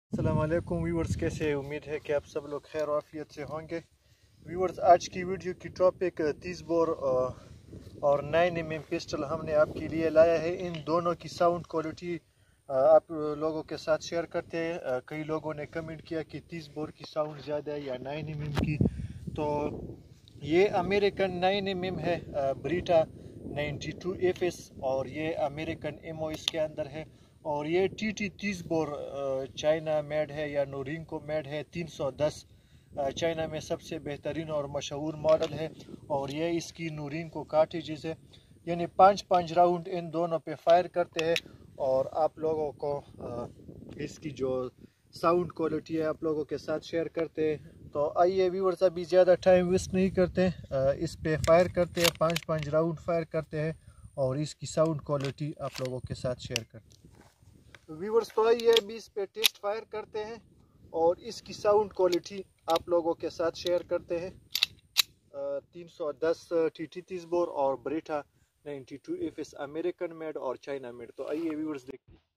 अस्सलाम वालेकुम व्यूवर्स, कैसे हैं? उम्मीद है कि आप सब लोग खैर आफियत से होंगे। व्यूवर्स, आज की वीडियो की टॉपिक 30 बोर और 9mm पिस्टल हमने आपके लिए लाया है। इन दोनों की साउंड क्वालिटी आप लोगों के साथ शेयर करते हैं। कई लोगों ने कमेंट किया कि 30 बोर की साउंड ज़्यादा है या 9mm की। तो ये अमेरिकन 9mm है, ब्रीटा 92FS, और ये अमेरिकन एमओ इसके अंदर है। और ये TT 30 बोर चाइना मेड है या नोरिंको मेड है 310। चाइना में सबसे बेहतरीन और मशहूर मॉडल है। और ये इसकी नोरिंको कार्ट्रिजेज है, यानी 5-5 राउंड इन दोनों पे फायर करते हैं। और आप लोगों को इसकी जो साउंड क्वालिटी है आप लोगों के साथ शेयर करते हैं। तो आइए व्यूअर्स, अभी ज़्यादा टाइम वेस्ट नहीं करते, इस पे फायर करते हैं, 5-5 राउंड फायर करते हैं और इसकी साउंड क्वालिटी आप लोगों के साथ शेयर करते हैं। व्यूअर्स, तो आइए अभी इस पे टेस्ट फायर करते हैं और इसकी साउंड क्वालिटी आप लोगों के साथ शेयर करते हैं। 310 TT 30 बोर और ब्रेटा 92FS अमेरिकन मेड और चाइना मेड। तो आइए व्यूअर्स देखते हैं।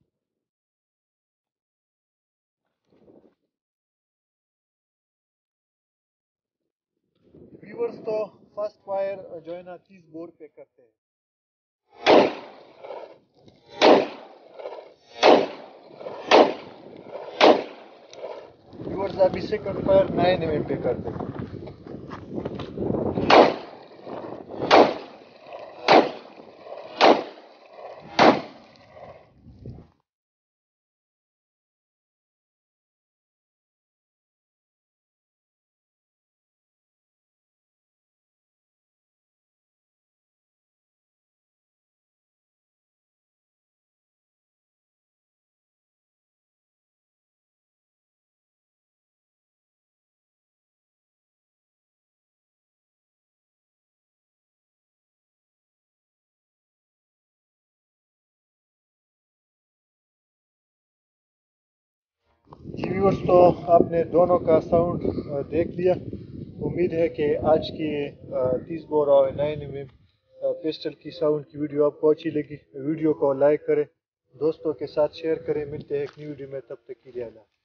व्यूअर्स, तो फर्स्ट फायर जो है ना 30 बोर पे करते हैं। व्यूअर्स, अभी सेकंड फायर 9mm पे करते हैं। जी व्यूअर्स, तो आपने दोनों का साउंड देख लिया। उम्मीद है कि आज की 30 बोर और 9mm पिस्टल की साउंड की वीडियो आपको अच्छी लगी। वीडियो को लाइक करें, दोस्तों के साथ शेयर करें। मिलते हैं एक न्यू वीडियो में, तब तक के लिए अल्लाह।